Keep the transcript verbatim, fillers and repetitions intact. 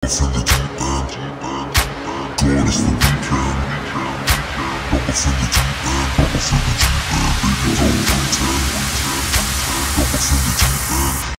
off in the deep end. God is the weekend. Drop off in the deep end.